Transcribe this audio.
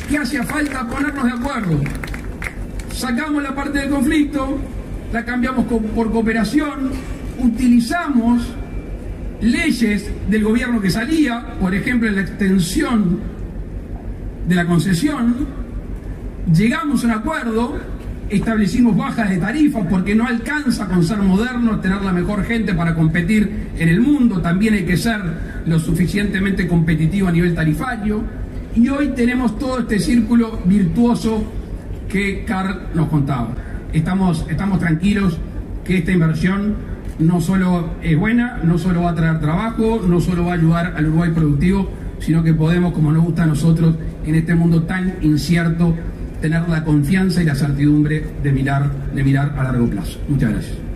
que hacía falta ponernos de acuerdo. Sacamos la parte del conflicto, la cambiamos por cooperación, utilizamos leyes del gobierno que salía, por ejemplo, la extensión de la concesión, llegamos a un acuerdo, establecimos bajas de tarifas porque no alcanza con ser moderno, tener la mejor gente para competir en el mundo, también hay que ser lo suficientemente competitivo a nivel tarifario, y hoy tenemos todo este círculo virtuoso que Carl nos contaba. Estamos tranquilos que esta inversión no solo es buena, no solo va a traer trabajo, no solo va a ayudar al Uruguay productivo, sino que podemos, como nos gusta a nosotros, en este mundo tan incierto, tener la confianza y la certidumbre de mirar a largo plazo. Muchas gracias.